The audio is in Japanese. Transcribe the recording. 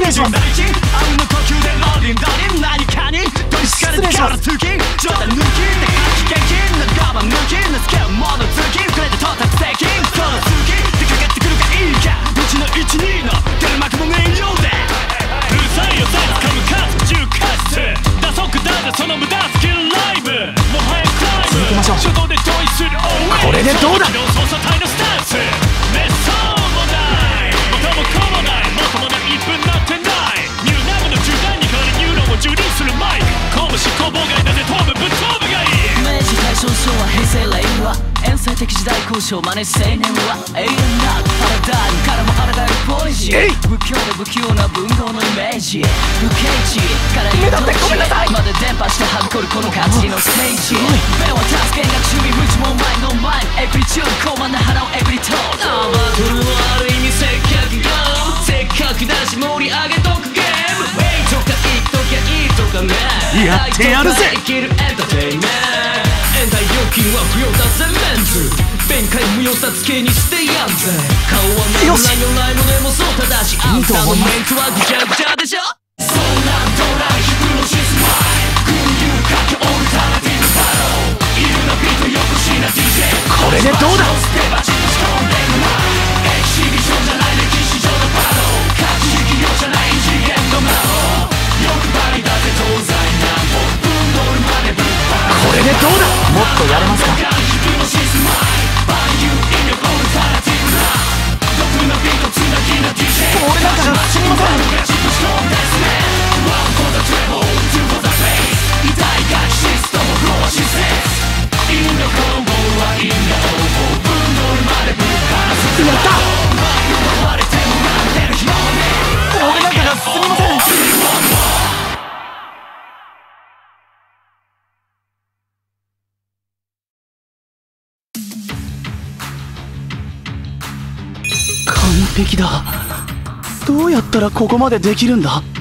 礼します。失礼します。続けましょう。これでどうだ。 天才的時代交渉真似青年は永遠なパラダイムからもあらがるポリシー不況で不器用な文豪のイメージ不景気から移動地まで伝播してはびこるこの感じのステージ目は助けが趣味無知もマイノーマイエブリチューン高慢な花をエブリトーンバトルはある意味接客よせっかくだし盛り上げとくゲームウェイとかいっときゃいいとかねやってやるぜ。 生きるエンターテインメント延滞料金は不要だぜメンズ弁解無用さつけにしてやんぜ顔は何もないよないもでもそうただしあんたのメンツはぐちゃぐちゃでしょそんなんドライヒプノシスマイ群雄割拠オルタナティブバローいるのビートよこしな DJ これでどうだ。 ステバチ仕込んでるなエキシビションじゃない歴史上のバロー勝ち引き用じゃない次元の魔王欲張りだぜ東西南北分ドルまでぶっ放これでどうだ。もっとやれますか。俺なんかじゃすみません。やった。俺なんかじゃすみません。完璧だ。どうやったらここまでできるんだ。